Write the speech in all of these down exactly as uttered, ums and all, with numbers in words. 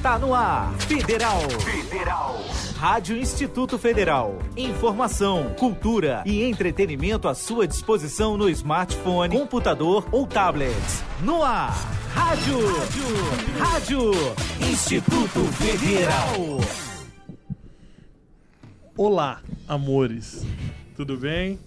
Está no ar, Federal. Federal. Rádio Instituto Federal. Informação, cultura e entretenimento à sua disposição no smartphone, computador ou tablet. No ar, Rádio. Rádio, Rádio Instituto Federal. Olá, amores. Tudo bem?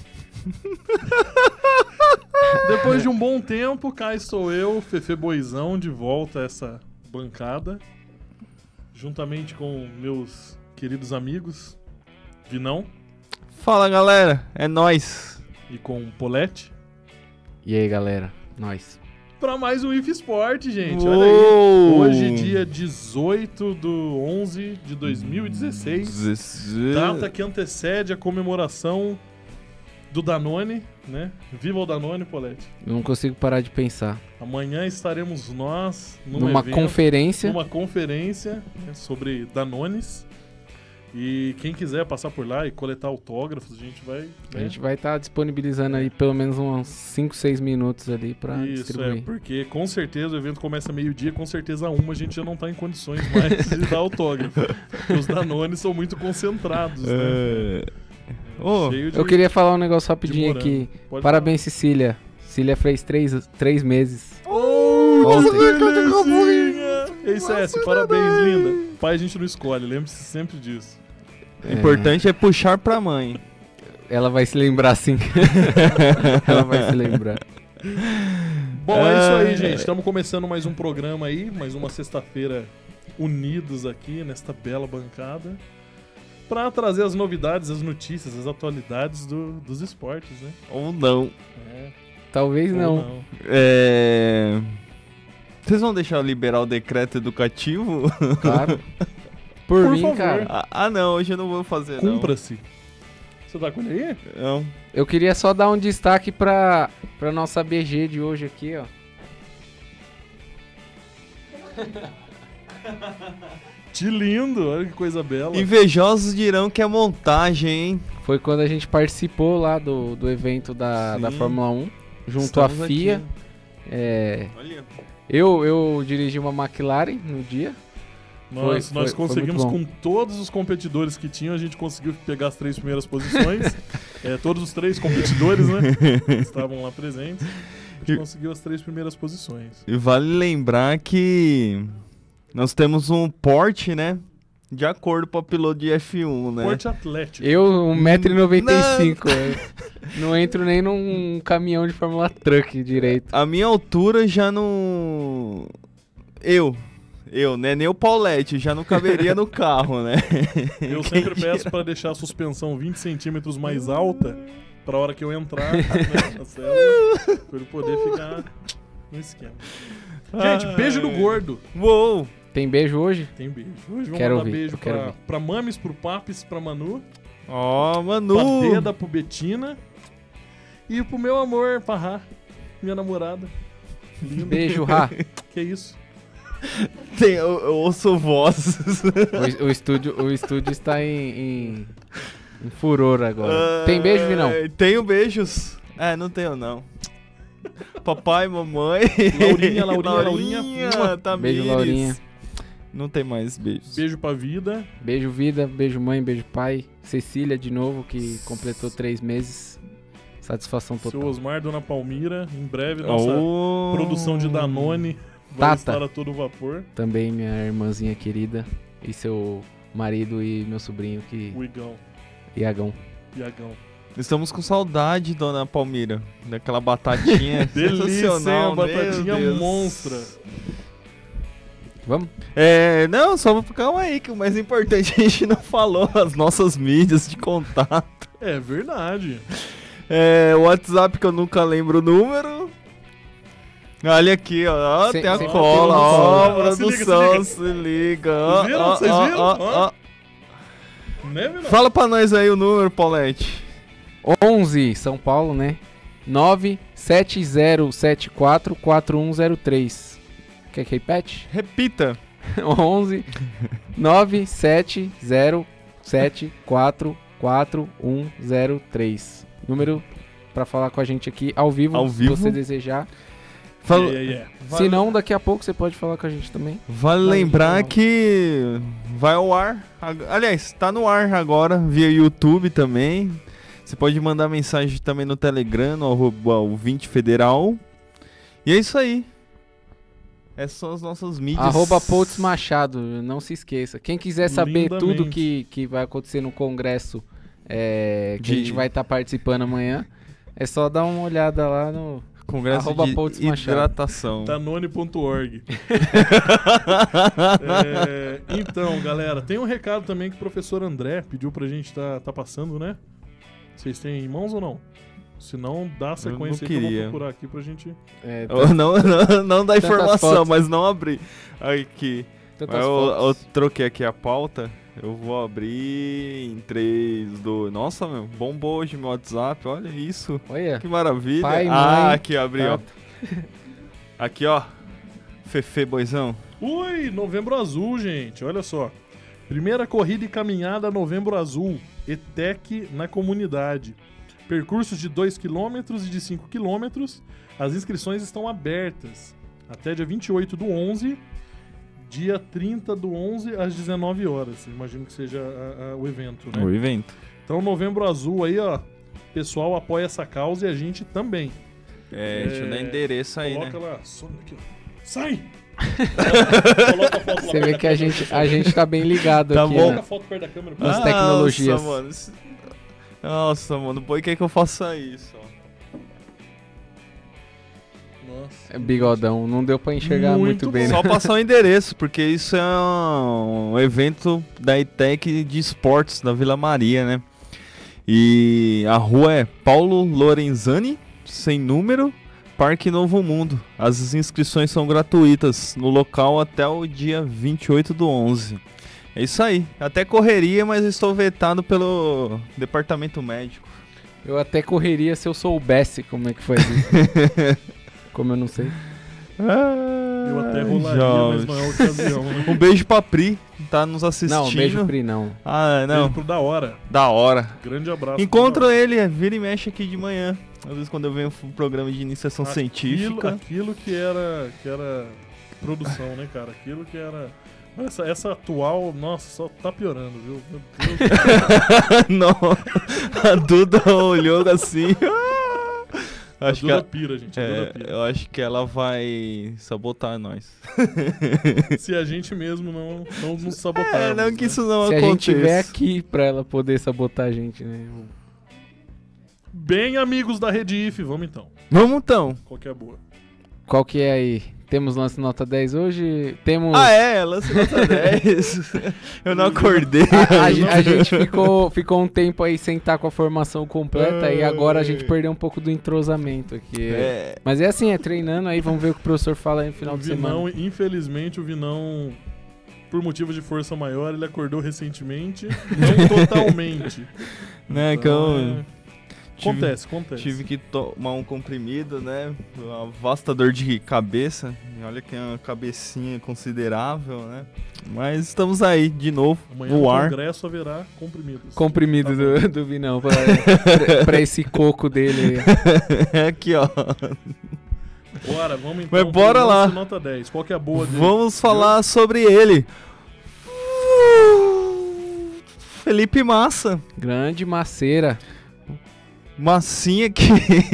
Depois de um bom tempo, cá estou eu, Fefe Boizão, de volta a essa bancada, juntamente com meus queridos amigos, Vinão. Fala, galera, é nóis. E com Polete. E aí, galera, nóis. Para mais um I F Sport, gente. Uou. Olha aí. Hoje, dia dezoito de onze de dois mil e dezesseis. Data que antecede a comemoração do Danone, né? Viva o Danone, Polete. Eu não consigo parar de pensar. Amanhã estaremos nós numa, numa evento, conferência. Numa conferência né, sobre Danones. E quem quiser passar por lá e coletar autógrafos, a gente vai... Né? A gente vai estar tá disponibilizando aí pelo menos uns cinco, seis minutos ali pra Isso, distribuir. é, porque com certeza o evento começa meio-dia, com certeza a uma a gente já não tá em condições mais de dar autógrafo. Porque os Danones são muito concentrados, né? É... Oh, Cheio de... Eu queria falar um negócio rapidinho aqui. Pode Parabéns, falar. Cecília. Cecília fez três, três meses. Oh, Ontem. Ei, Cécio, parabéns, linda. Pai a gente não escolhe, lembre-se sempre disso. O importante é puxar pra mãe. Ela vai se lembrar sim. Ela vai se lembrar. Bom, é isso aí, gente. Estamos começando mais um programa aí, mais uma sexta-feira unidos aqui nesta bela bancada, para trazer as novidades, as notícias, as atualidades do, dos esportes, né? Ou não. É. Talvez Ou não. não. É... Vocês vão deixar eu liberar o decreto educativo? Claro. Por, Por mim, favor. cara. ah, ah, não, hoje eu não vou fazer, não. Cumpra-se. Você tá com ele aí? Não. Eu queria só dar um destaque pra, pra nossa B G de hoje aqui, ó. Que lindo, olha que coisa bela. Invejosos dirão que é montagem, hein? Foi quando a gente participou lá do, do evento da, da Sim. Fórmula um, junto Estamos à F I A. aqui. É, Olha. eu, eu dirigi uma McLaren no dia. Nós, Foi- nós foi- foi conseguimos, muito com todos os competidores que tinham, a gente conseguiu pegar as três primeiras posições. É, todos os três competidores, né? Estavam lá presentes. A gente E- conseguiu as três primeiras posições. E vale lembrar que nós temos um porte, né? De acordo com o piloto de F um, né? Porte Atlético. Eu, um metro e noventa e cinco. Não entro nem num caminhão de Fórmula Truck direito. A minha altura já não... Eu, eu, né? Nem o Paulette, já não caberia no carro, né? Eu Quem sempre dirá? peço para deixar a suspensão vinte centímetros mais alta pra hora que eu entrar né, na célula, pra ele poder ficar no esquema. Gente, Ai. beijo do gordo. Uou! Tem beijo hoje? Tem beijo. Hoje vamos Quero mandar ouvir, beijo eu quero pra, ouvir. pra Mames, pro Papis, pra Manu, Ó, pra Manu! Deda, pro Betina e pro meu amor, pra Rá, minha namorada. Linda. Beijo, Rá. Que isso? Tem, eu, eu ouço vozes. O, o estúdio, o estúdio está em, em, em furor agora. Tem beijo, Vinão? Ah, tenho beijos. É, não tenho, não. Papai, mamãe. Laurinha, Laurinha, Laurinha. Tamires. Beijo, Laurinha. Não tem mais beijos. Beijo pra vida. Beijo, vida. Beijo, mãe. Beijo, pai. Cecília, de novo, que completou três meses. Satisfação Seu total. Osmar, Dona Palmira. Em breve, nossa Oh. produção de Danone vai Tata. estar a todo vapor. Também minha irmãzinha querida. E seu marido e meu sobrinho, que... O Igão, Iagão. Iagão. Estamos com saudade, Dona Palmira. Daquela batatinha Delícia, hein? sensacional. A batatinha meu Deus. monstra. Vamos? É, não, só calma aí, que o mais importante a gente não falou, as nossas mídias de contato. É verdade. É, o WhatsApp que eu nunca lembro o número. Olha aqui, ó, ó Sem- tem a sem- cola, tem ó, uma- se liga, se produção, liga. se liga, ó, Vocês viram? ó, Vocês ó, viram? ó, Ó. ó. Né, Vinão? Fala pra nós aí o número, Paulette. onze, São Paulo, né? nove sete zero sete quatro quatro um zero três. Quer que repete? Repita. onze nove sete zero sete quatro quatro um zero três. Número pra falar com a gente aqui ao vivo, Ao se vivo. você desejar. Fala- Yeah, yeah, yeah. Se não, daqui a pouco você pode falar com a gente também. Vale Vai, lembrar então. que vai ao ar. ag- Aliás, tá no ar agora, via YouTube também. Você pode mandar mensagem também no Telegram, no arroba ouvinte federal. E é isso aí. Essas são as nossas mídias. Arroba Pouts Machado, não se esqueça. Quem quiser saber Lindamente. tudo que, que vai acontecer no congresso é, que De- a gente vai estar participando amanhã, é só dar uma olhada lá no... Congresso arroba de Pouts Machado. hidratação. Danone ponto org. É, então, galera, tem um recado também que o professor André pediu pra gente tá, tá passando, né? Vocês têm em mãos ou não? Se não, dá sequência não aí que eu queria. vou procurar aqui pra gente... É, Eu não, não, não dá Tantas informação, fotos. mas não abri. Aqui. tantas Mas eu, eu fotos. troquei aqui a pauta. Eu vou abrir em três, dois. Nossa, meu, bombou hoje meu WhatsApp. Olha isso. Olha, Que maravilha. Pai, ah, mãe, aqui, abri, tá. ó. Aqui, ó. Fefe Boizão. Ui, Novembro Azul, gente, olha só. Primeira corrida e caminhada Novembro Azul, E T E C na comunidade. Percursos de dois quilômetros e de cinco quilômetros. As inscrições estão abertas até dia vinte e oito do onze, dia trinta do onze às dezenove horas. Imagino que seja a- a- o evento, né? O evento. Então, Novembro Azul aí, ó. O pessoal apoia essa causa e a gente também. É, deixa eu dar endereço aí, Coloca né? lá, some aqui, ó. Sai! Coloca a foto lá Você perto vê da que a câmera, gente, pessoal. a gente tá bem ligado Tá aqui, bom. Coloca né? a foto perto da câmera. Nas pessoal. tecnologias. Nossa, mano. isso- Nossa, mano. O boi quer que eu faça isso, ó. Nossa. É bigodão, não deu pra enxergar muito, Muito bem, né? Só passar o endereço, porque isso é um evento da I T E C de esportes da Vila Maria, né? E a rua é Paulo Lorenzani, sem número, Parque Novo Mundo. As inscrições são gratuitas no local até o dia vinte e oito do onze. É isso aí. Até correria, mas estou vetado pelo departamento médico. Eu até correria se eu soubesse como é que foi isso. Como eu não sei. Eu até rolaria, mas não é a ocasião, né? Um beijo pra Pri, tá nos assistindo. Não, beijo Pri, não. Ah, não. Beijo pro da hora. Da hora. Grande abraço. Encontro pro da hora. ele, é, vira e mexe aqui de manhã. Às vezes quando eu venho pro programa de iniciação Aquilo- científica. Aquilo que era, que era produção, né, cara? Aquilo que era... Essa, essa atual, nossa, só tá piorando, viu? Meu Deus. Não, a Duda olhou assim. A acho que Duda ela, pira, gente. A é, Duda pira. eu acho que ela vai sabotar nós. Se a gente mesmo não, não nos sabotarmos. É, não que né? isso não Se a aconteça. gente tiver aqui pra ela poder sabotar a gente, né? Bem, amigos da Rede I F, vamos então. Vamos então. Qual que é a boa? Qual que é aí? Temos lance nota dez hoje? Temos... Ah, é, lance nota dez. Eu não acordei. A, a- ainda. a gente ficou, ficou um tempo aí sem estar com a formação completa e agora a gente perdeu um pouco do entrosamento aqui. É, Mas é assim, é treinando aí, vamos ver o que o professor fala aí no final o de semana. Vinão, infelizmente, o Vinão, por motivo de força maior, ele acordou recentemente. Não totalmente. né, que Então, eu é, tive- Acontece, acontece. tive que tomar um comprimido, né? Uma vasta dor de cabeça. E olha que é uma cabecinha considerável, né? Mas estamos aí de novo Amanhã no no ar. congresso haverá comprimidos. Comprimido Tá do, do Vinão pra, pra, pra esse coco dele aí. Aqui, ó. Bora, vamos então. Mas pro bora lá. lance Nota dez. Qual que é a boa dele? Vamos falar sobre ele. Felipe Massa. Grande maceira. Massinha que.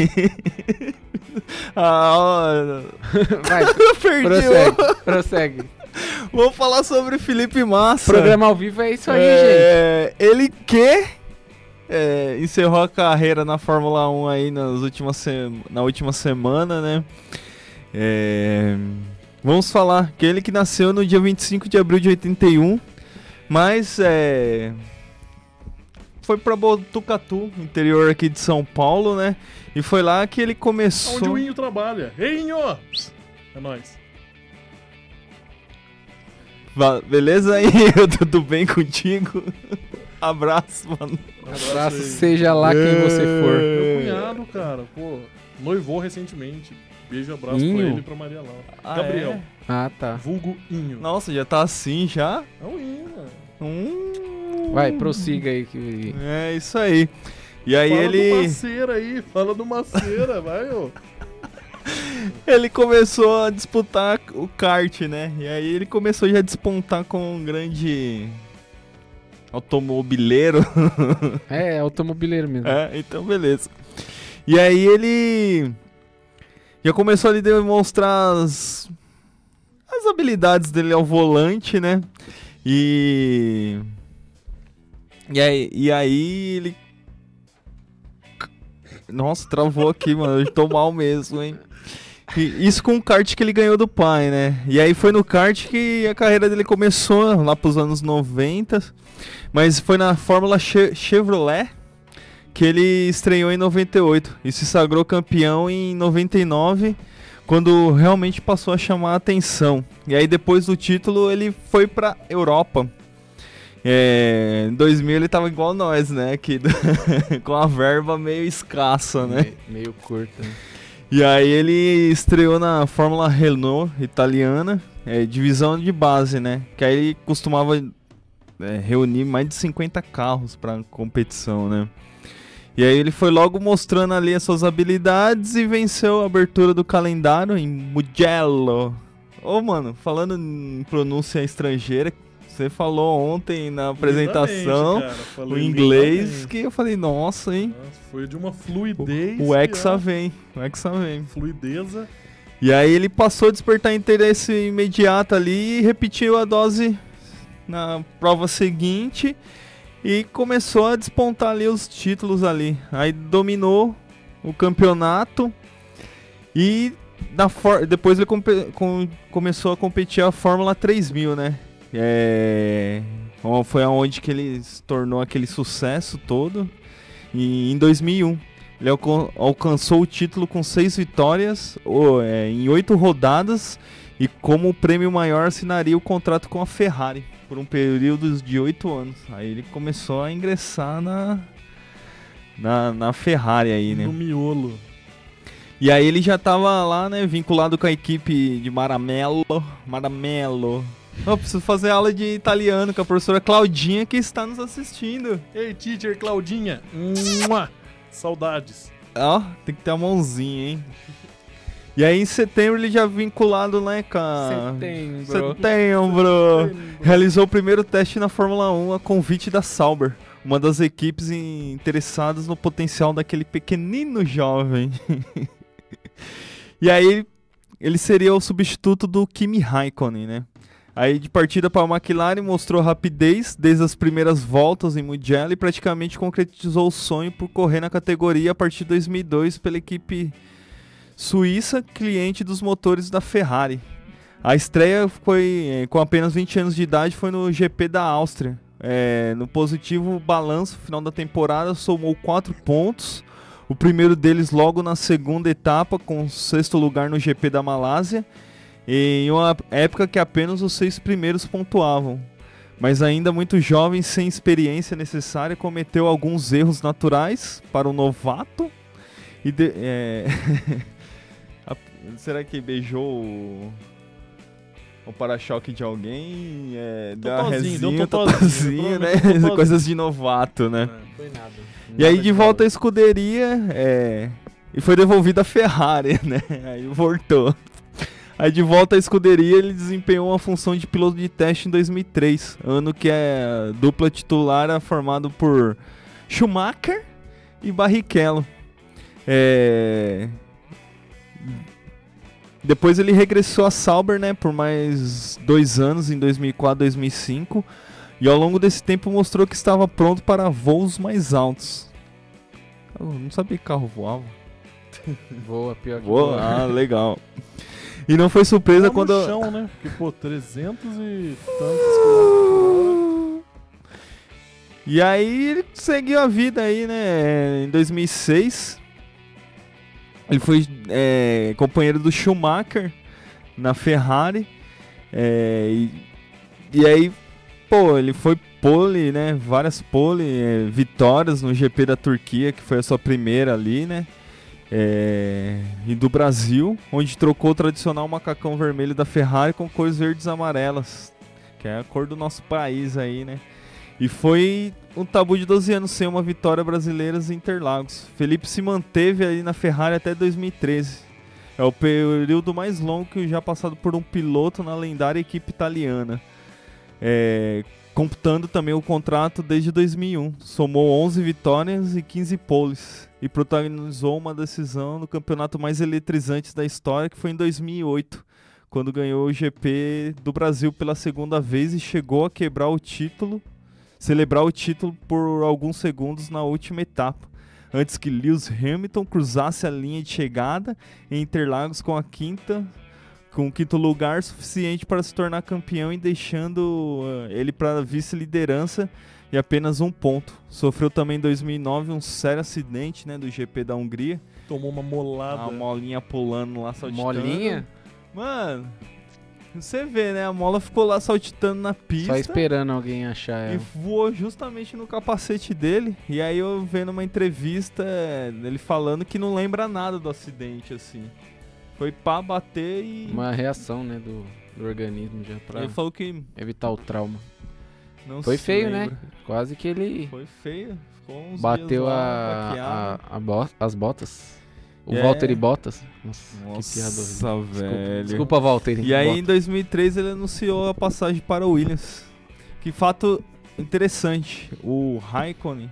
ah, ó, Vai, eu perdi. prossegue, prossegue. o- Vamos falar sobre Felipe Massa. Programa ao vivo é isso aí, gente. É, ele que é, encerrou a carreira na Fórmula um aí nas últimas se- na última semana, né? É, vamos falar que ele que nasceu no dia vinte e cinco de abril de oitenta e um, mas é, foi pra Botucatu, interior aqui de São Paulo, né? E foi lá que ele começou. Onde o Inho trabalha. Ei, Inho! É nóis. Va- Beleza aí? Tudo bem contigo? Abraço, mano. Abraço, aí. seja lá quem você for. Meu cunhado, cara, pô, noivou recentemente. Beijo e abraço Inho? pra ele e pra Maria Laura. Ah, Gabriel, é? Ah, tá. vulgo Inho. Nossa, já tá assim já? É o Inho, mano. Hum. Vai, prossiga aí. Que... É isso aí. E aí Fala do ele. Maceira aí, fala do Maceira, vai, ô. ele começou a disputar o kart, né? E aí ele começou já a despontar com um grande automobileiro. É, automobileiro mesmo. É, então beleza. E aí ele já começou a demonstrar as, as habilidades dele ao volante, né? E... E aí, e aí ele... Nossa, travou aqui, mano. Eu tô mal mesmo, hein? E isso com o kart que ele ganhou do pai, né? E aí foi no kart que a carreira dele começou, lá pros anos noventa. Mas foi na Fórmula Che- Chevrolet que ele estreou em noventa e oito. E se sagrou campeão em noventa e nove, quando realmente passou a chamar a atenção. E aí depois do título ele foi pra Europa. É, em dois mil ele tava igual nós, né? Que, com a verba meio escassa, né? Me- meio curta. Né? E aí ele estreou na Fórmula Renault italiana, é, divisão de base, né? Que aí ele costumava é, reunir mais de cinquenta carros pra competição, né? E aí ele foi logo mostrando ali as suas habilidades e venceu a abertura do calendário em Mugello. Ô, mano, falando em pronúncia estrangeira, você falou ontem na apresentação Cara, o falei inglês lindamente. que eu falei, nossa, hein? Nossa, foi de uma fluidez. O Hexa que, ó, vem, o Hexa vem. Fluideza. E aí ele passou a despertar interesse imediato ali e repetiu a dose na prova seguinte e começou a despontar ali os títulos ali. Aí dominou o campeonato e na for- depois ele compe- com- começou a competir a Fórmula três mil, né? É... Foi aonde que ele se tornou aquele sucesso todo. E em dois mil e um ele alcan- alcançou o título com seis vitórias ou, é, em oito rodadas e como prêmio maior assinaria o contrato com a Ferrari por um período de oito anos. Aí ele começou a ingressar na, na, na Ferrari aí, né? No miolo. E aí ele já tava lá, né, vinculado com a equipe de Maranello. Maranello. Eu preciso fazer aula de italiano com a professora Claudinha que está nos assistindo. Ei, teacher Claudinha. Mua! Saudades. Ó, tem que ter a mãozinha, hein? E aí em setembro ele já vinculado, né, com a... Setembro. Setembro. Realizou o primeiro teste na Fórmula um a convite da Sauber, uma das equipes interessadas no potencial daquele pequenino jovem. E aí ele seria o substituto do Kimi Raikkonen, né? Aí de partida para a McLaren mostrou rapidez desde as primeiras voltas em Mugello e praticamente concretizou o sonho por correr na categoria a partir de dois mil e dois pela equipe suíça, cliente dos motores da Ferrari. A estreia foi eh, com apenas vinte anos de idade, foi no G P da Áustria. É, no positivo balanço final da temporada somou quatro pontos. O primeiro deles logo na segunda etapa, com o sexto lugar no G P da Malásia. Em uma época que apenas os seis primeiros pontuavam. Mas ainda muito jovem, sem experiência necessária, cometeu alguns erros naturais para um novato. E de, é... a, será que beijou o, o para-choque de alguém? É, deu uma Totozinho, deu um resinha, totozinho, totozinho, né? totozinho. Coisas de novato, né? É. Foi nada. E aí de volta à escuderia, é... e foi devolvido a Ferrari, né? Aí voltou. Aí de volta à escuderia ele desempenhou uma função de piloto de teste em dois mil e três, ano que a dupla titular era formado por Schumacher e Barrichello. É... Depois ele regressou a Sauber, né, por mais dois anos, em dois mil e quatro, dois mil e cinco, e ao longo desse tempo mostrou que estava pronto para voos mais altos. Eu não sabia que carro voava. Voa, pior que Voa? voa. Ah, legal. E não foi surpresa Tá quando... no chão, né? Porque, pô, trezentos e tantos quilômetros. E aí ele seguiu a vida aí, né? Em dois mil e seis, ele foi é, companheiro do Schumacher na Ferrari. É, e, e aí, pô, ele foi pole, né? Várias pole, é, vitórias no G P da Turquia, que foi a sua primeira ali, né? É, e do Brasil, onde trocou o tradicional macacão vermelho da Ferrari com cores verdes e amarelas, que é a cor do nosso país aí, né? E foi um tabu de doze anos sem uma vitória brasileira em Interlagos. Felipe se manteve aí na Ferrari até dois mil e treze, É o período mais longo que já passado por um piloto na lendária equipe italiana. É, computando também o contrato desde dois mil e um. Somou onze vitórias e quinze poles. E protagonizou uma decisão no campeonato mais eletrizante da história, que foi em dois mil e oito, quando ganhou o G P do Brasil pela segunda vez e chegou a quebrar o título, celebrar o título por alguns segundos na última etapa, antes que Lewis Hamilton cruzasse a linha de chegada em Interlagos com a quinta, com o quinto lugar suficiente para se tornar campeão e deixando uh, ele para vice-liderança e apenas um ponto. Sofreu também em dois mil e nove um sério acidente, né, do G P da Hungria. Tomou uma molada. A molinha pulando lá, saltitando. Molinha? Mano, você vê, né? A mola ficou lá saltitando na pista. Só esperando alguém achar E ela. voou justamente no capacete dele. E aí eu vendo uma entrevista dele falando que não lembra nada do acidente, assim. Foi pra bater e... Uma reação, né, do, do organismo já pra Ele falou que evitar o trauma. não Foi se feio, lembra. né? Quase que ele Foi feio. Ficou uns bateu dias lá, a, baqueado. a, a bo- as botas. O É. Valtteri Bottas. Nossa, que piada Nossa, horrível. Desculpa, velho. desculpa Valtteri. E aí, em Bottas. dois mil e três, ele anunciou a passagem para o Williams. Que fato interessante. O Raikkonen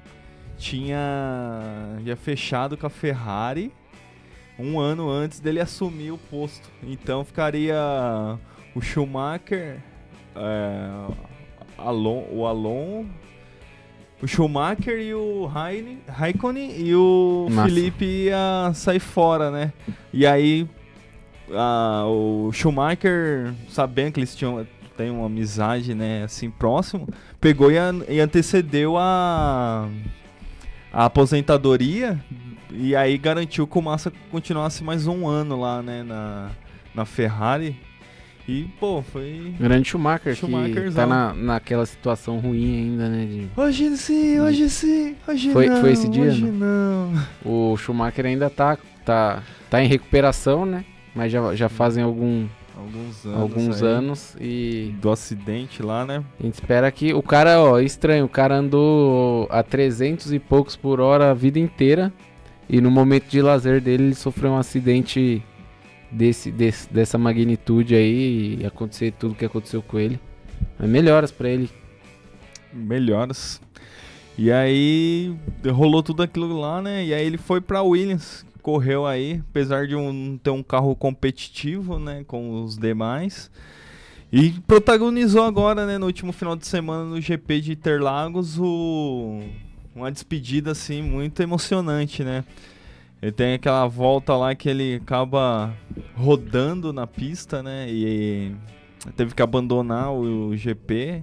tinha já fechado com a Ferrari um ano antes dele assumir o posto. Então ficaria o Schumacher, é, Alon, o Alon, o Schumacher e o Raine- Raikkonen, e o Massa. Felipe ia sair fora, né? E aí a- o Schumacher, sabendo que eles tinham tem uma amizade, né, assim, próximo, pegou e, an- e antecedeu a, a aposentadoria e aí garantiu que o Massa continuasse mais um ano lá, né, na, na Ferrari. E, pô, foi... Grande Schumacher, que Schumacherzão. tá na, naquela situação ruim ainda, né? de- Hoje sim, hoje sim, hoje Foi- não, foi esse dia, hoje não. O Schumacher ainda tá, tá, tá em recuperação, né? Mas já, já fazem algum, Alguns anos alguns aí anos e do acidente lá, né? a gente espera que... O cara, ó, estranho, o cara andou a trezentos e poucos por hora a vida inteira e no momento de lazer dele ele sofreu um acidente desse, desse, dessa magnitude aí e acontecer tudo que aconteceu com ele. Mas melhoras pra ele. Melhoras. E aí rolou tudo aquilo lá, né? E aí ele foi pra Williams, correu aí, apesar de um, não ter um carro competitivo, né, com os demais. E protagonizou agora, né, no último final de semana no G P de Interlagos, o, uma despedida assim muito emocionante, né? Ele tem aquela volta lá que ele acaba rodando na pista, né? E teve que abandonar o, o G P.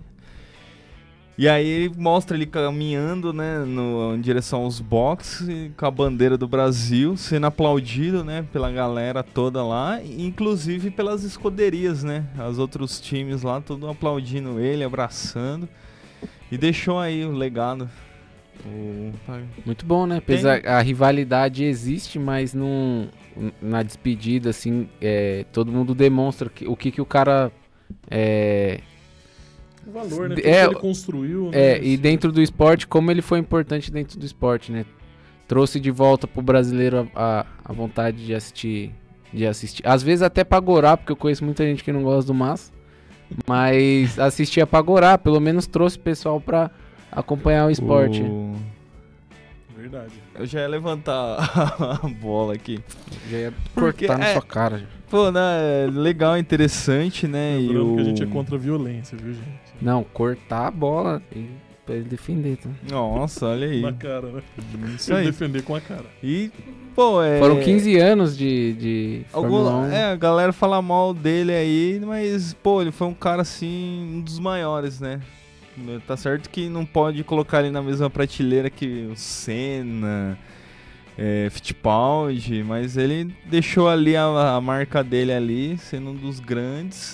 E aí ele mostra ele caminhando, né, no, em direção aos boxes, com a bandeira do Brasil, sendo aplaudido, né, pela galera toda lá, inclusive pelas escuderias, né, os outros times lá, tudo aplaudindo ele, abraçando, e deixou aí o legado. O... Muito bom, né? Apesar a rivalidade existe, mas não, na despedida, assim, é, todo mundo demonstra que, o que, que o cara é, O valor, né? É, Tudo que ele construiu. é, né? e dentro do esporte, como ele foi importante dentro do esporte, né? Trouxe de volta pro brasileiro a, a, a vontade de assistir, de assistir. Às vezes até pra gorar, porque eu conheço muita gente que não gosta do Massa, mas assistia pra gorar, pelo menos trouxe o pessoal pra acompanhar o esporte. O... Verdade. Eu já ia levantar a bola aqui. Já ia Porque cortar na é- sua cara. já. Pô, né, legal, interessante, né, e Lembrando o... que a gente é contra a violência, viu, gente? Não, cortar a bola e pra ele defender, tá? Nossa, olha aí. Na cara, né? Isso Ele aí. defender com a cara. E, pô, é... Foram quinze anos de, de Fórmula Algum, um. é, a galera fala mal dele aí, mas, pô, ele foi um cara, assim, um dos maiores, né? Tá certo que não pode colocar ele na mesma prateleira que o Senna, é, Fittipaldi, mas ele deixou ali a, a marca dele ali, sendo um dos grandes.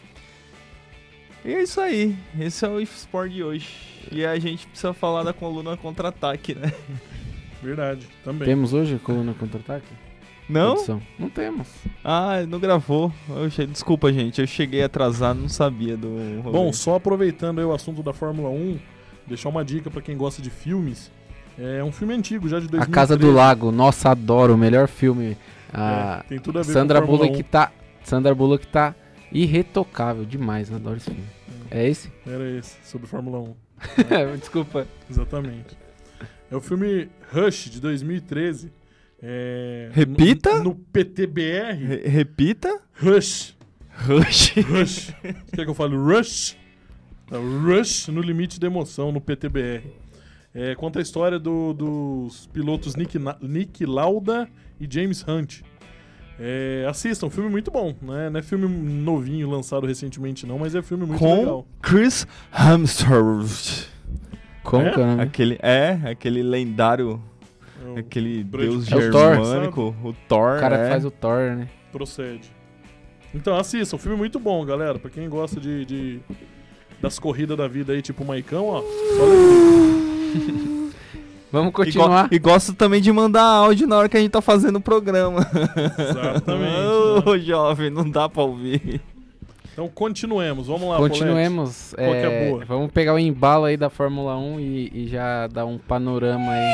E é isso aí, esse é o eSport de hoje. E a gente precisa falar da coluna contra-ataque, né? Verdade, também. Temos hoje a coluna contra-ataque? Não? Produção? Não temos. Ah, não gravou. Eu che- Desculpa, gente. Eu cheguei atrasado, não sabia do rolê. Bom, só aproveitando aí o assunto da Fórmula um, deixar uma dica pra quem gosta de filmes. É um filme antigo, já de dois mil e treze. A Casa do Lago. Nossa, adoro. O melhor filme. A É, tem tudo a ver Sandra com Fórmula Bullock tá, Sandra Bullock tá irretocável demais, eu adoro esse filme. É esse? um. Era esse, sobre Fórmula um. Desculpa. Exatamente. É o filme Rush, de dois mil e treze. É, Repita? No, no P T B R. Re- repita. Rush. Rush. Rush. Você quer que eu fale Rush? É, Rush no limite da emoção, no P T B R. É, conta a história do- dos pilotos Nick, Na- Nick Lauda e James Hunt. É, assistam, filme muito bom, né? Não é filme novinho, lançado recentemente não, mas é filme muito Com legal. Chris Hemsworth. Como É? que é o nome? Aquele, é, aquele lendário, É o- aquele Brad deus Pitt. É o Thor. germânico, o Thor. O cara é. que faz o Thor, né? Procede. Então assistam, filme muito bom, galera. Pra quem gosta de, de- das corridas da vida aí, tipo o Maicão, ó. Só alegria. Vamos E, go- continuar. e gosto também de mandar áudio na hora que a gente tá fazendo o programa. Exatamente. Ô, né? jovem, não dá pra ouvir. Então continuemos, vamos lá, Continuemos. Qual que é é, boa? Vamos pegar o embalo aí da Fórmula um e, e já dar um panorama aí.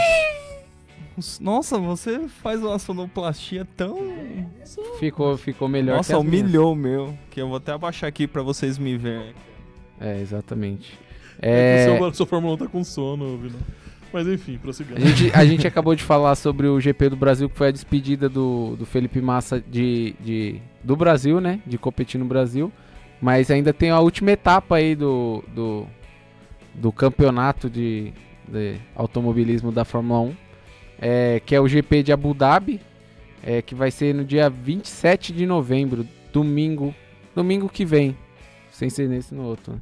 Nossa, você faz uma sonoplastia tão... Ficou, ficou melhor Nossa, que as minhas. humilhou o meu. Que eu vou até abaixar aqui pra vocês me verem. É, exatamente. É... É, que o seu, seu Fórmula um tá com sono, Vinão. Mas enfim, prosseguindo. a, gente, a gente acabou de falar sobre o G P do Brasil, que foi a despedida do, do Felipe Massa de, de, do Brasil, né? De competir no Brasil. Mas ainda tem a última etapa aí do, do, do campeonato de, de automobilismo da Fórmula um. É, que é o G P de Abu Dhabi, é, que vai ser no dia vinte e sete de novembro, domingo, domingo que vem, sem ser nesse no outro. Né?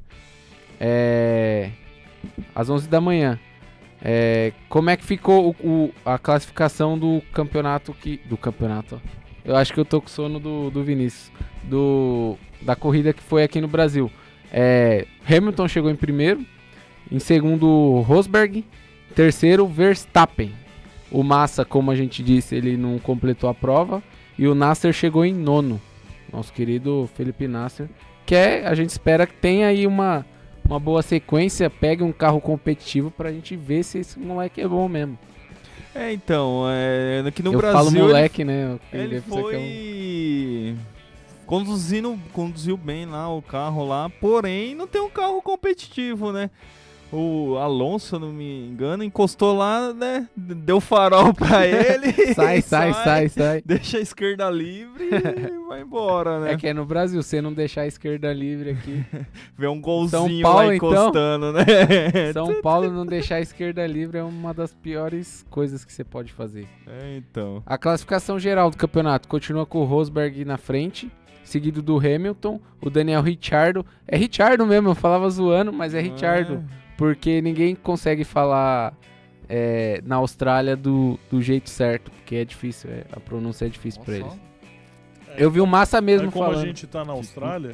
É, às onze da manhã. É, como é que ficou o, o- a classificação do campeonato que, do campeonato? Ó. Eu acho que eu tô com sono do, do Vinícius, do, da corrida que foi aqui no Brasil. É, Hamilton chegou em primeiro, em segundo Rosberg, em terceiro Verstappen. O Massa, como a gente disse, ele não completou a prova. E o Nasser chegou em nono. Nosso querido Felipe Nasser. Que é, a gente espera que tenha aí uma, uma boa sequência. Pegue um carro competitivo pra gente ver se esse moleque é bom mesmo. É, então, é, aqui no Eu Brasil... falo moleque, né? Ele, ele Deve ser que é um- foi... Conduzindo, conduziu bem lá o carro lá, porém não tem um carro competitivo, né? O Alonso, se eu não me engano, encostou lá, né? Deu farol pra ele. Sai, sai, sai, sai. Deixa a esquerda livre e vai embora, né? É que é no Brasil, você não deixar a esquerda livre aqui. Vê um golzinho Paulo, lá então. encostando, né? São Paulo não deixar a esquerda livre é uma das piores coisas que você pode fazer. É, então. A classificação geral do campeonato continua com o Rosberg na frente, seguido do Hamilton, o Daniel Ricciardo. É Ricciardo mesmo, eu falava zoando, mas é Ricciardo. Porque ninguém consegue falar é, na Austrália do, do jeito certo, porque é difícil, é, a pronúncia é difícil pra eles. É, Eu vi o Massa mesmo aí como falando. a gente tá na Austrália...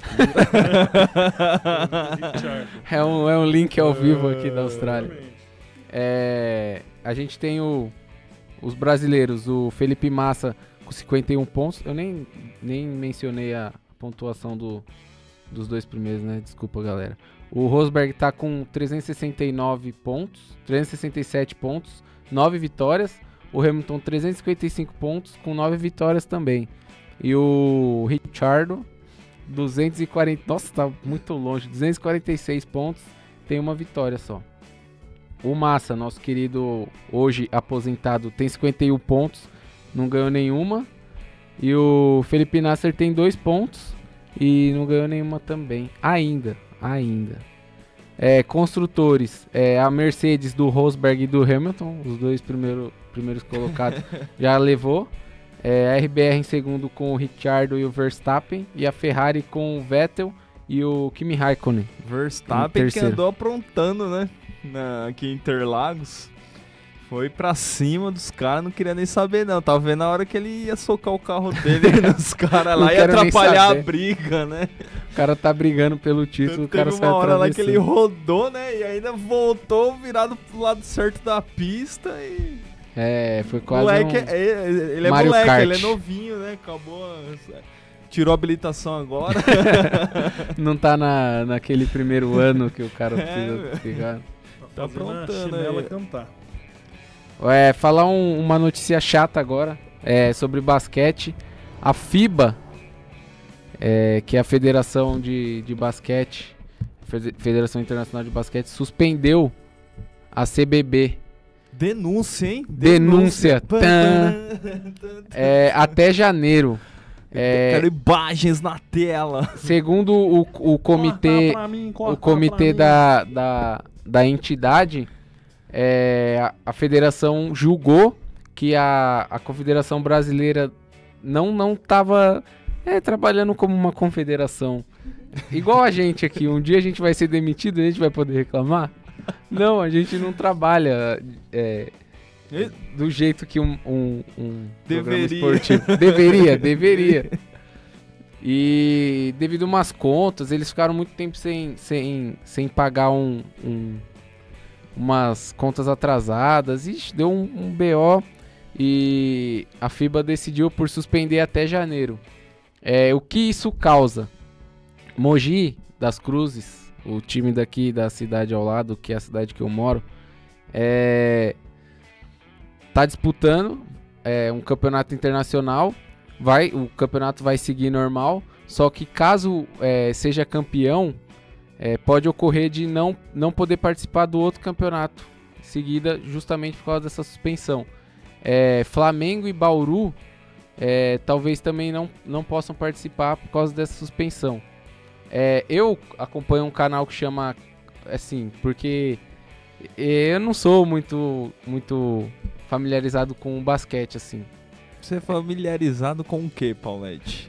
Richard. É um, é um link ao vivo aqui da Austrália. Exatamente. É, a gente tem o, os brasileiros, o Felipe Massa com cinquenta e um pontos. Eu nem, nem mencionei a pontuação do, dos dois primeiros, né? Desculpa, galera. O Rosberg tá com trezentos e sessenta e nove pontos, trezentos e sessenta e sete pontos, nove vitórias. O Hamilton trezentos e cinquenta e cinco pontos com nove vitórias também. E o Ricciardo duzentos e quarenta, nossa, tá muito longe, duzentos e quarenta e seis pontos, tem uma vitória só. O Massa, nosso querido hoje aposentado, tem cinquenta e um pontos, não ganhou nenhuma. E o Felipe Nasser tem dois pontos e não ganhou nenhuma também, ainda. Ainda. É, construtores, é, a Mercedes do Rosberg e do Hamilton, os dois primeiro, primeiros colocados, já levou. É, a R B R em segundo com o Ricciardo e o Verstappen. E a Ferrari com o Vettel e o Kimi Raikkonen. Verstappen que terceiro. andou aprontando, né? Na, aqui em Interlagos. Foi pra cima dos caras, não queria nem saber não. Tava vendo a hora que ele ia socar o carro dele nos caras lá Não e quero nem atrapalhar a saber. briga, né? O cara tá brigando pelo título, o cara Teve sai uma hora lá que ele atravessando. rodou, né? E ainda voltou virado pro lado certo da pista e... É, foi quase moleque, um... é- é- ele é Mario moleque, Kart. ele é novinho, né? Acabou... a- Tirou a habilitação agora. Não tá na, naquele primeiro ano que o cara É, precisa meu. ficar. Tá fazendo a aprontando chinela aí. cantar. É, falar um- uma notícia chata agora. é, sobre basquete. A FIBA, é, que é a Federação de, de Basquete, Federação Internacional de Basquete, suspendeu a C B B. Denúncia, hein? Denúncia. Denúncia. É, até janeiro. É, quero imagens na tela. Segundo o, o comitê, mim, o comitê da, da, da entidade, é, a, a federação julgou que a, a Confederação Brasileira não não estava é, trabalhando como uma confederação. Igual a gente aqui. Um dia a gente vai ser demitido e a gente vai poder reclamar? Não, a gente não trabalha é, do jeito que um, um, um deveria. Esportivo deveria, deveria. E devido a umas contas, eles ficaram muito tempo sem, sem, sem pagar um, um, umas contas atrasadas. Ixi, deu um, um B O e a FIBA decidiu por suspender até janeiro. É, o que isso causa? Mogi das Cruzes, o time daqui da cidade ao lado, que é a cidade que eu moro, é, tá disputando é, um campeonato internacional. Vai, o campeonato vai seguir normal, só que caso é, seja campeão, é, pode ocorrer de não, não poder participar do outro campeonato em seguida, justamente por causa dessa suspensão. É, Flamengo e Bauru é, talvez também não, não possam participar por causa dessa suspensão. É, eu acompanho um canal que chama, assim, porque eu não sou muito, muito familiarizado com o basquete, assim. Você é familiarizado com o que, Paulette?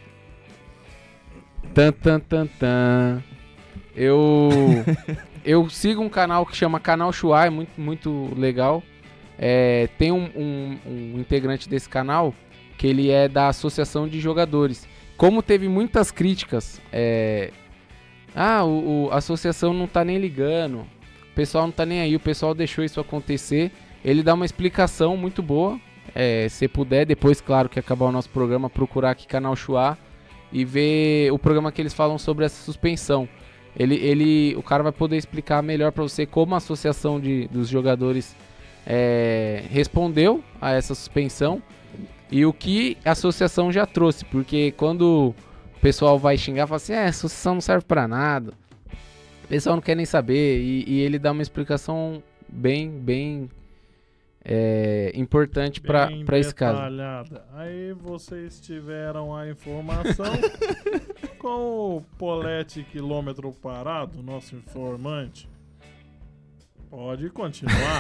Tan, tan, tan, tan. Eu, eu sigo um canal que chama Canal Shuai, muito, muito legal. É, tem um, um, um integrante desse canal que ele é da Associação de Jogadores. Como teve muitas críticas, é, ah, o, o, a associação não tá nem ligando, o pessoal não tá nem aí, o pessoal deixou isso acontecer. Ele dá uma explicação muito boa. É, se puder, depois, claro, que acabar o nosso programa, procurar aqui Canal Shuai e ver o programa que eles falam sobre essa suspensão. Ele, ele, o cara vai poder explicar melhor para você como a associação de, dos jogadores é, respondeu a essa suspensão e o que a associação já trouxe, porque quando o pessoal vai xingar, fala assim, é, a associação não serve para nada, o pessoal não quer nem saber, e, e ele dá uma explicação bem, bem é, importante para esse caso. Aí vocês tiveram a informação com o Paulette Quilômetro Parado, nosso informante. Pode continuar.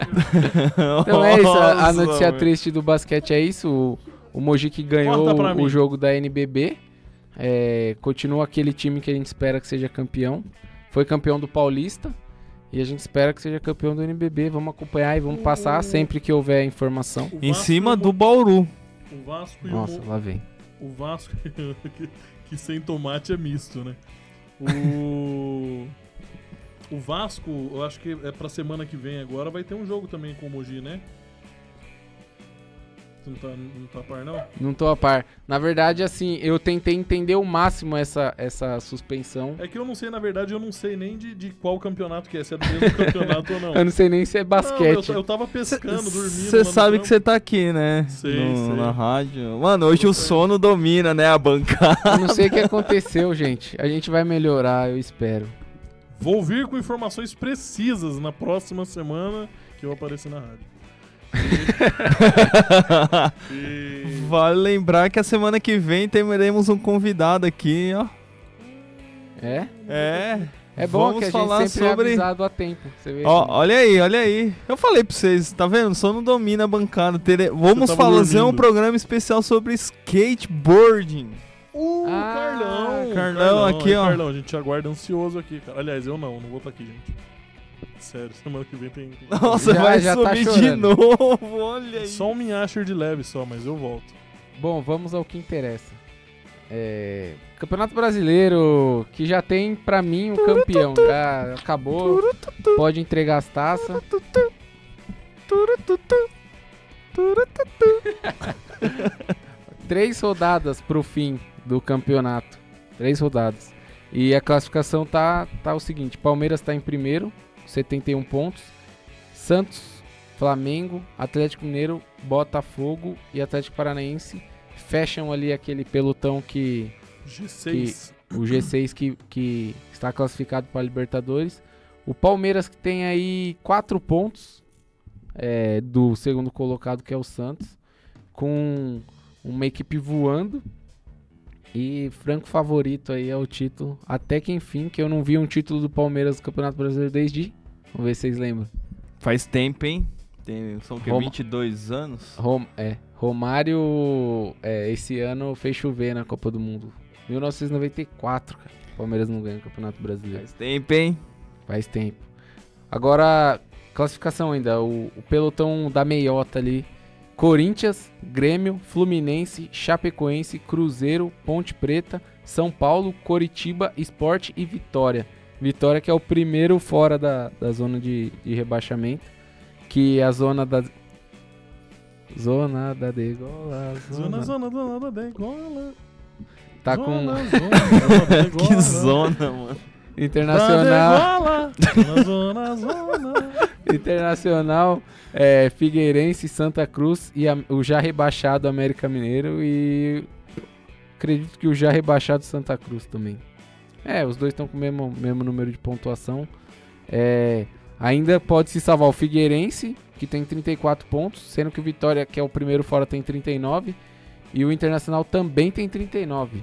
Então é isso, a, a notícia triste do basquete é isso. O, o Mogi que ganhou o, o jogo da N B B. É, continua aquele time que a gente espera que seja campeão. Foi campeão do Paulista. E a gente espera que seja campeão do N B B. Vamos acompanhar e vamos passar sempre que houver informação. Em cima do Bauru. O Vasco e Nossa, o... lá vem. O Vasco, que, que sem tomate é misto, né? O... O Vasco, eu acho que é pra semana que vem agora, vai ter um jogo também com o Mogi, né? Você não tá, não tá a par, não? Não tô a par. Na verdade, assim, eu tentei entender o máximo essa, essa suspensão. É que eu não sei, na verdade, eu não sei nem de, de qual campeonato que é, se é do mesmo campeonato ou não. Eu não sei nem se é basquete. Não, eu, eu tava pescando, cê, dormindo. Você sabe que você tá aqui, né? Sei, no, sei. Na rádio. Mano, hoje o sono domina, né? A bancada. Eu não sei o que aconteceu, gente. A gente vai melhorar, eu espero. Vou vir com informações precisas na próxima semana que eu aparecer na rádio. E... e... Vale lembrar que a semana que vem teremos um convidado aqui, ó. É? É. É bom Vamos que a falar gente sempre sobre... é avisado a tempo. Você vê Ó, que... olha aí, olha aí. Eu falei pra vocês, tá vendo? Só não domina a bancada. Tere... Vamos fazer dormindo. um programa especial sobre skateboarding. Uh, Ah, Carlão, Carlão aqui, aí, ó. Carlão, a gente aguarda ansioso aqui, cara. Aliás, eu não, não vou estar aqui, gente. Sério, semana que vem tem... Nossa, Já- vai já tá subir de chorando. novo, olha aí. Só um minhasher de leve só, mas eu volto. Bom, vamos ao que interessa. É... Campeonato Brasileiro, que já tem pra mim um campeão. Já acabou, pode entregar as taças. Três rodadas pro fim do campeonato. Três rodadas. E a classificação tá, tá o seguinte: Palmeiras tá em primeiro, setenta e um pontos. Santos Flamengo, Atlético Mineiro, Botafogo e Atlético Paranaense fecham ali aquele pelotão que... G seis. que o G seis que, que está classificado para a Libertadores. O Palmeiras que tem aí quatro pontos é, do segundo colocado, que é o Santos, com uma equipe voando. E franco favorito aí é o título, até que enfim, que eu não vi um título do Palmeiras do Campeonato Brasileiro desde... Vamos ver se vocês lembram. Faz tempo, hein? Tem, são o quê? Roma- vinte e dois anos? Rom- é, Romário, é, esse ano fez chover na Copa do Mundo. mil novecentos e noventa e quatro, cara. O Palmeiras não ganha o Campeonato Brasileiro. Faz tempo, hein? Faz tempo. Agora, classificação ainda. O, o pelotão da meiota ali. Corinthians, Grêmio, Fluminense, Chapecoense, Cruzeiro, Ponte Preta, São Paulo, Coritiba, Sport e Vitória. Vitória que é o primeiro fora da, da zona de, de rebaixamento. Que é a zona da... Zona da degola. Zona, zona, zona da degola. Tá Zona, com zona, zona da degola. Que zona, mano. Internacional... Da degola. Zona, zona, zona. Internacional, é, Figueirense, Santa Cruz e a- o já rebaixado América Mineiro e acredito que o já rebaixado Santa Cruz também. É, os dois estão com o mesmo, mesmo número de pontuação. É, ainda pode se salvar o Figueirense, que tem trinta e quatro pontos, sendo que o Vitória, que é o primeiro fora, tem trinta e nove e o Internacional também tem trinta e nove.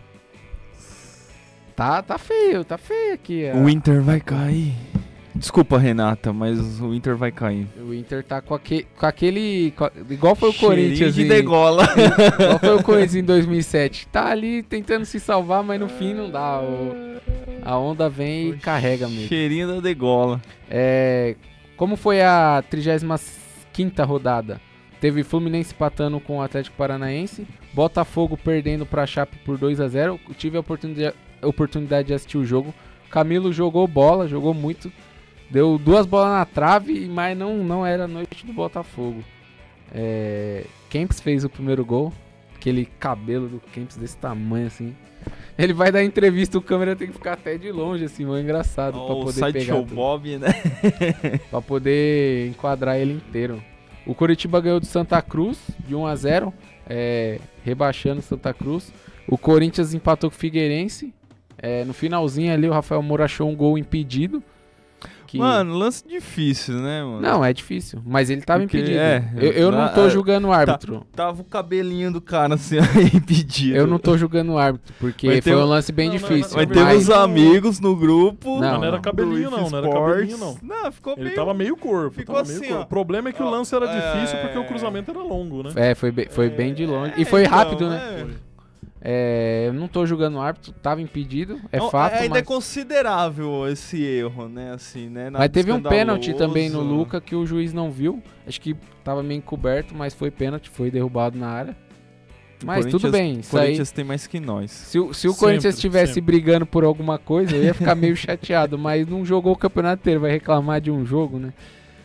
Tá, tá feio, tá feio aqui. a- O Inter vai cair. Desculpa, Renata, mas o Inter vai cair. O Inter tá com, aque, com aquele... com a- igual foi o Cheirinho Corinthians de em- degola. igual foi o Corinthians em dois mil e sete. Tá ali tentando se salvar, mas no fim não dá. O- a onda vem e carrega mesmo. Cheirinho da degola. É, como foi a trigésima quinta rodada? Teve Fluminense empatando com o Atlético Paranaense, Botafogo perdendo pra Chape por dois a zero. Eu tive a oportunidade, oportunidade de assistir o jogo. Camilo jogou bola, jogou muito. Deu duas bolas na trave, mas não, não era a noite do Botafogo. É, Kempis fez o primeiro gol. Aquele cabelo do Kempis desse tamanho assim. Ele vai dar entrevista, o câmera tem que ficar até de longe, assim, mano, engraçado. pra O poder pegar Sideshow tudo. Bob, né? Pra poder enquadrar ele inteiro. O Coritiba ganhou do Santa Cruz de um a zero, é, rebaixando o Santa Cruz. O Corinthians empatou com o Figueirense. É, no finalzinho ali o Rafael Moura achou um gol impedido. Que... Mano, lance difícil, né, mano? Não, é difícil, mas ele tava Porque, impedido. é, eu, eu não na- tô é, julgando o árbitro. Tava o cabelinho do cara assim, aí impedido. Eu não tô julgando o árbitro, porque Vai ter foi um- um lance bem Não, mas- difícil. Vai Na ter verdade, uns não- amigos no grupo. Não, Não, era não. cabelinho, do não. Não era Esportes. cabelinho, não. Não, ficou Ele meio... tava meio corpo. Ficou tava meio assim, corpo. ó. O problema é que o lance era É, difícil porque é. o cruzamento era longo, né? É, foi, bem, foi bem de longe. É, E foi então, rápido, né? é. Foi. É, eu não tô julgando o árbitro, tava impedido, é Não, fato, ainda mas... é considerável esse erro, né? Assim, né? Nada Mas teve um escandaloso. pênalti também no Luca que o juiz não viu. Acho que tava meio encoberto, mas foi pênalti, foi derrubado na área. O Mas tudo Corinthians- bem, O isso aí... Corinthians tem mais que nós. Se, o- se o Sempre, Corinthians estivesse sempre. brigando por alguma coisa, eu ia ficar meio chateado, mas não jogou o campeonato inteiro, vai reclamar de um jogo, né?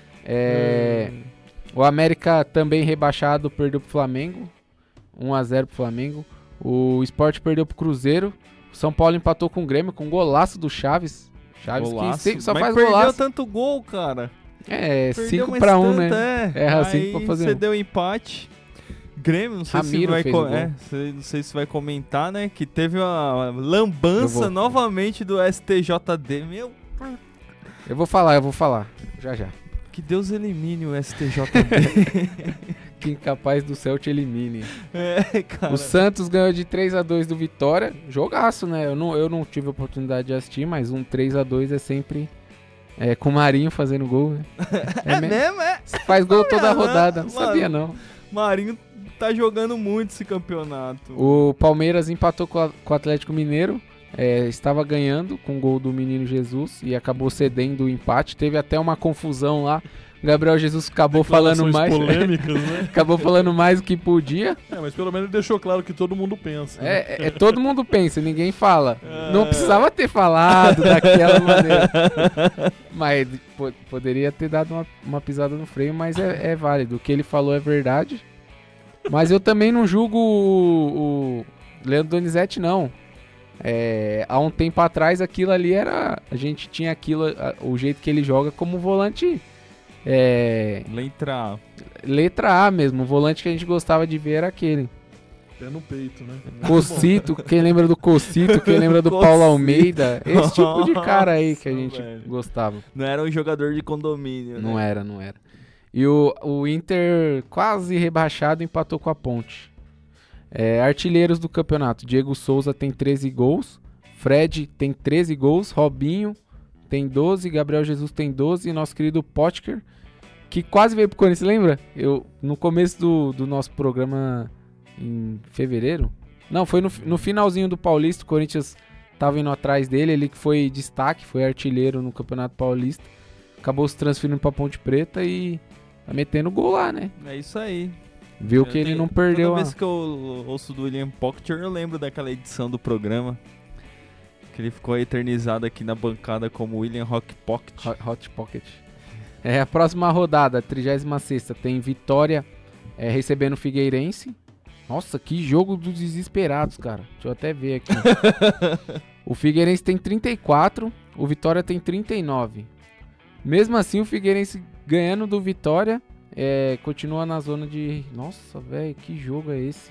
É, O América também rebaixado, perdeu pro Flamengo, um a zero pro Flamengo. O Sport perdeu pro Cruzeiro. O São Paulo empatou com o Grêmio, com um golaço do Chaves. Chaves Golaço. que sempre só Mas faz perdeu golaço. tanto gol, cara. É, Perdeu cinco mais pra um, tanto, né? É, Erra Aí cinco pra fazer um. cedeu empate. Grêmio, não sei Ramiro se vai fez co- o gol. é, sei- não sei se vai comentar, né? Que teve uma lambança Eu vou. novamente do S T J D. Meu, Eu vou falar, eu vou falar. Já já. que Deus elimine o S T J D. Que incapaz do céu te elimine. é, cara. O Santos ganhou de três a dois do Vitória. Jogaço, né? Eu não, eu não tive a oportunidade de assistir, mas um três a dois é sempre é, com o Marinho fazendo gol, né? É me- mesmo, é? Faz gol toda a Mano, rodada. Não mano. sabia, não. Marinho tá jogando muito esse campeonato. O Palmeiras empatou com, a- com o Atlético Mineiro. É, estava ganhando com o gol do Menino Jesus e acabou cedendo o empate. Teve até uma confusão lá. Gabriel Jesus acabou falando Declarações mais. polêmicas, né? Acabou falando mais do que podia. É, mas pelo menos ele deixou claro que todo mundo pensa. né? É, é, é, todo mundo pensa, ninguém fala. É. Não precisava ter falado daquela maneira. Mas po- poderia ter dado uma, uma pisada no freio, mas é, é válido. O que ele falou é verdade. Mas eu também não julgo o, o Leandro Donizete, não. É, há um tempo atrás aquilo ali era... A gente tinha aquilo, a- o jeito que ele joga como volante É, Letra A. letra A mesmo, o volante que a gente gostava de ver era aquele. Pé no peito, né? Cocito, quem lembra do Cocito, quem lembra do Cocito. Paulo Almeida, esse tipo de cara aí que a Nossa, gente velho. gostava. Não era um jogador de condomínio, Não né? era, não era. E o, o Inter, quase rebaixado, empatou com a Ponte. É, artilheiros do campeonato, Diego Souza tem treze gols, Fred tem treze gols, Robinho tem doze, Gabriel Jesus tem doze e nosso querido Potker, que quase veio pro Corinthians, lembra? Eu, no começo do, do nosso programa, em fevereiro, não, foi no, no finalzinho do Paulista, o Corinthians tava indo atrás dele, ele que foi destaque, foi artilheiro no Campeonato Paulista, acabou se transferindo pra Ponte Preta e tá metendo gol lá, né? É isso aí. Viu Eu que ele tenho- não perdeu Toda a... vez que eu ouço do William Potker, eu lembro daquela edição do programa. Que ele ficou eternizado aqui na bancada como William Rock Pocket. Hot, Hot Pocket. É, a próxima rodada, trigésima sexta, tem Vitória é, recebendo o Figueirense. Nossa, que jogo dos desesperados, cara. Deixa eu até ver aqui. O Figueirense tem trinta e quatro, o Vitória tem trinta e nove. Mesmo assim, o Figueirense ganhando do Vitória, é, continua na zona de... Nossa, velho, que jogo é esse?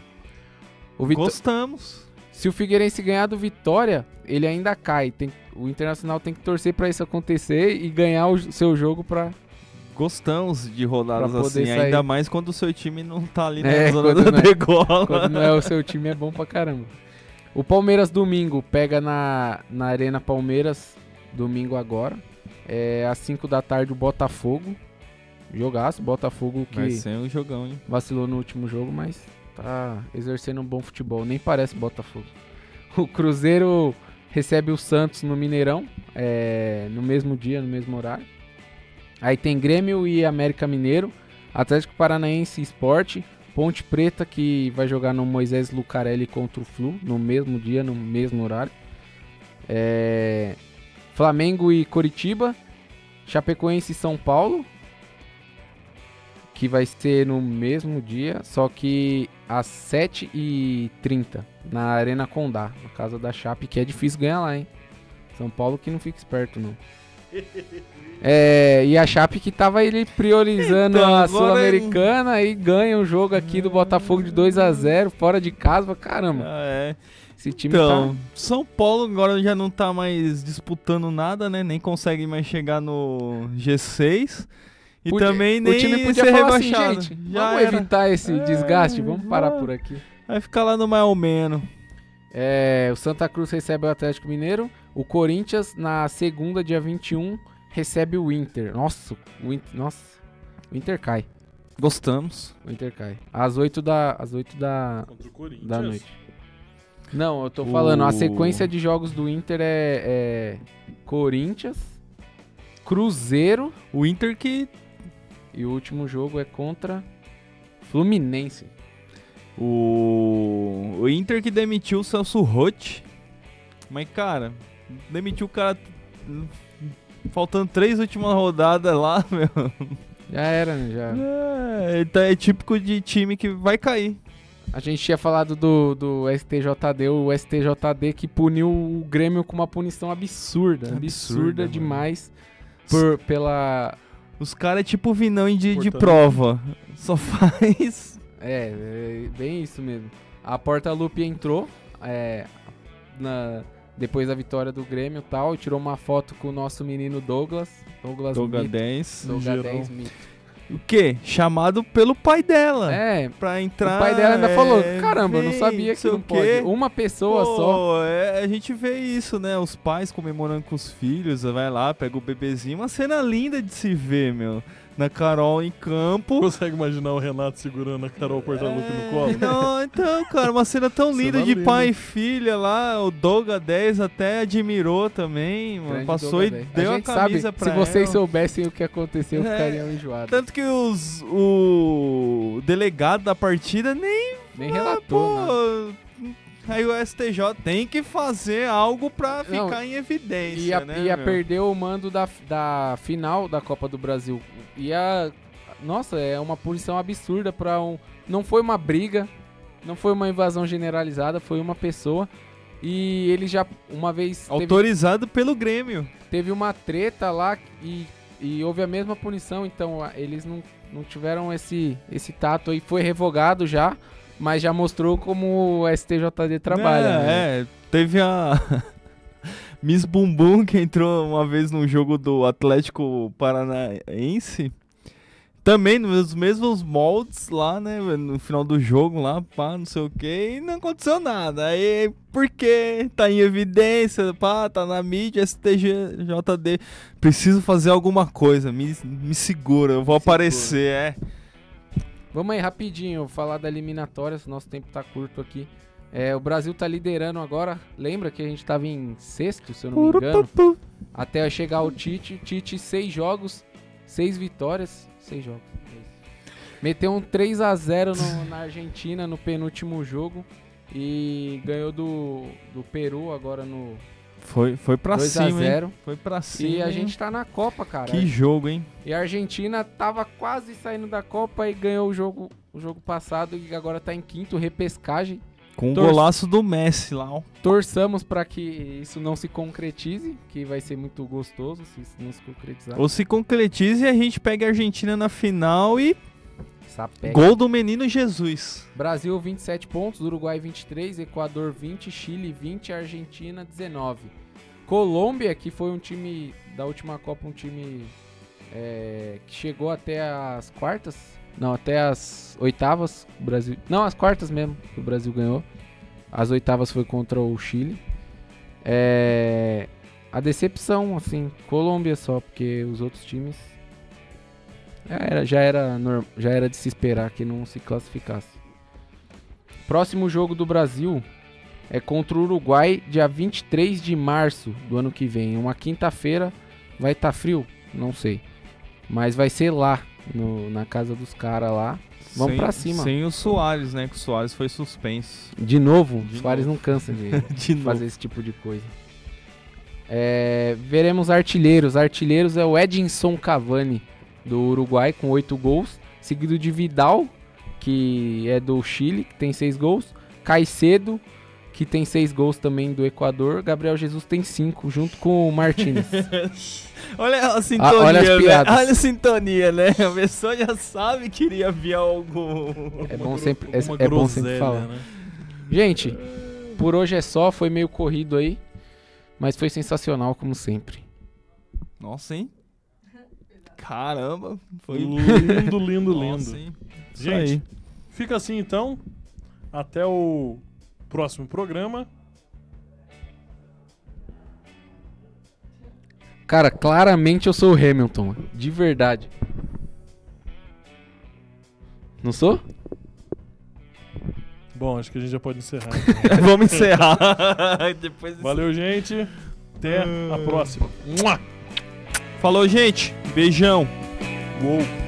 O Vitó- Gostamos. Se o Figueirense ganhar do Vitória, ele ainda cai. Tem... O Internacional tem que torcer pra isso acontecer e ganhar o seu jogo pra... Gostamos de rodadas Pra poder assim, sair. ainda mais quando o seu time não tá ali na É, zona quando da não é- degola. Quando não é o seu time, é bom pra caramba. O Palmeiras domingo pega na, na Arena Palmeiras, domingo agora. É às cinco da tarde o Botafogo. Jogaço, Botafogo que Vai ser um jogão, hein? vacilou no último jogo, mas tá exercendo um bom futebol. Nem parece Botafogo. O Cruzeiro recebe o Santos no Mineirão, é, no mesmo dia, no mesmo horário. Aí tem Grêmio e América Mineiro, Atlético Paranaense e Sport, Ponte Preta que vai jogar no Moisés Lucarelli contra o Flu, no mesmo dia, no mesmo horário. É, Flamengo e Coritiba, Chapecoense e São Paulo, que vai ser no mesmo dia, só que às sete e trinta, na Arena Condá, na casa da Chape, que é difícil ganhar lá, hein? São Paulo que não fica esperto, não. É, e a Chape que tava ele priorizando Então, a agora Sul-Americana e ganha o jogo aqui do Botafogo de dois a zero, fora de casa, caramba. Ah, é. Esse time Então, tá... São Paulo agora já não tá mais disputando nada, né? Nem consegue mais chegar no G seis. E Podia- também nem o time podia ser falar rebaixado. assim, gente, Já vamos era. evitar esse É, desgaste, vamos parar vai. por aqui. Vai ficar lá no mais ou menos. É, o Santa Cruz recebe o Atlético Mineiro. O Corinthians, na segunda, dia vinte e um, recebe o Inter. Nossa, o Inter, nossa, o Inter cai. Gostamos. O Inter cai. Às oito da, às oito da, Contra o Corinthians. da noite. Não, eu tô O- falando, a sequência de jogos do Inter é, é Corinthians, Cruzeiro O Inter que... e o último jogo é contra Fluminense. O, o Inter que demitiu o Celso Roth. Mas, cara, demitiu o cara faltando três últimas rodadas lá, meu. Já era, né? Já. É, tá- é típico de time que vai cair. A gente tinha falado do, do S T J D, o S T J D que puniu o Grêmio com uma punição absurda. Absurda, Absurda, mano. demais. Por, pela. Os caras é tipo Vinão de, de Portanto- prova. Só faz... É, é bem isso mesmo. A Porta-Lupe entrou é, na, depois da vitória do Grêmio e tal, e tirou uma foto com o nosso menino Douglas. Douglas Doga Mito. dez. Douglas geral. dez Mito. O quê? Chamado pelo pai dela. É, Pra entrar. o pai dela ainda é, falou: caramba, eu não vem, sabia que sei não o pode. quê. Uma pessoa Pô, só. é, a gente vê isso, né? Os pais comemorando com os filhos, vai lá, pega o bebezinho. Uma cena linda de se ver, meu. Na Carol em campo. Consegue imaginar o Renato segurando a Carol Portalupe no colo? Não, então, cara, uma cena tão Cena linda de linda. pai e filha lá. O Doga dez até admirou também, mano. Grande Passou e Douglas dez. deu a, gente camisa sabe, pra se vocês ela. soubessem o que aconteceu, É. ficariam enjoados. Tanto que os, o delegado da partida nem Nem Ah, relatou, né? pô, aí o S T J tem que fazer algo pra Não, ficar em evidência, Ia, né, ia meu? perder o mando da, da final da Copa do Brasil. Ia. Nossa, é uma punição absurda pra um. Não foi uma briga, não foi uma invasão generalizada, foi uma pessoa. E ele já uma vez teve, Autorizado pelo Grêmio. teve uma treta lá e e houve a mesma punição, então a- eles não, não tiveram esse, esse tato aí, foi revogado já, mas já mostrou como o S T J D trabalha. É, né? é, teve a Miss Bumbum que entrou uma vez no jogo do Atlético Paranaense. Também nos mesmos moldes lá, né? No final do jogo lá, pá, não sei o que, e não aconteceu nada. Aí, porque tá em evidência, pá, tá na mídia, S T J D. Preciso fazer alguma coisa, me, me segura, eu vou Segura. aparecer, é. Vamos aí rapidinho falar da eliminatória, nosso tempo tá curto aqui. É, o Brasil tá liderando agora, lembra que a gente tava em sexto, se eu não me engano? Até chegar o Tite, Tite seis jogos, seis vitórias, seis jogos. é isso. Meteu um três a zero no, na Argentina no penúltimo jogo e ganhou do, do Peru agora no Foi, foi pra dois a cima, hein? zero. Foi pra cima. E a hein? gente tá na Copa, cara. Que jogo, hein? E a Argentina tava quase saindo da Copa e ganhou o jogo, o jogo passado e agora tá em quinto, repescagem. Com o Torce- golaço do Messi lá, ó. Torçamos pra que isso não se concretize, que vai ser muito gostoso se isso não se concretizar. Ou se concretize e a gente pega a Argentina na final e Sapeca. gol do menino Jesus. Brasil vinte e sete pontos, Uruguai vinte e três, Equador vinte, Chile vinte, Argentina dezenove. Colômbia, que foi um time da última Copa, um time é, que chegou até as quartas, não, até as oitavas, o Brasil, não, as quartas mesmo, que o Brasil ganhou. As oitavas foi contra o Chile. É, a decepção, assim, Colômbia só, porque os outros times já era, já era, norm- já era de se esperar que não se classificasse. Próximo jogo do Brasil é contra o Uruguai, dia vinte e três de março do ano que vem. Uma quinta-feira. Vai estar frio? Não sei. Mas vai ser lá, no- na casa dos caras lá. Vamos Sem- pra cima. Sem o Soares, né? Que o Soares foi suspenso. De novo, De o Soares não cansa de De novo. fazer esse tipo de coisa. É, veremos artilheiros. Artilheiros é o Edinson Cavani, do Uruguai, com oito gols. Seguido de Vidal, que é do Chile, que tem seis gols. Caicedo, que tem seis gols também do Equador. Gabriel Jesus tem cinco, junto com o Martínez. Olha a sintonia, olha as né? piadas. Olha a sintonia, né? A pessoa já sabe que iria vir algo... É bom sempre, é, Alguma é bom sempre groselha, falar. né? Gente, por hoje é só. Foi meio corrido aí, mas foi sensacional, como sempre. Nossa, hein? Caramba. Foi Lindo, lindo, Nossa, lindo. hein? Isso Gente, aí. fica assim então. Até o próximo programa. Cara, claramente eu sou o Hamilton, de verdade. Não sou? Bom, acho que a gente já pode encerrar. então. Vamos encerrar. Depois desse- Valeu, gente. Até a próxima. Falou, gente. Beijão. Uou.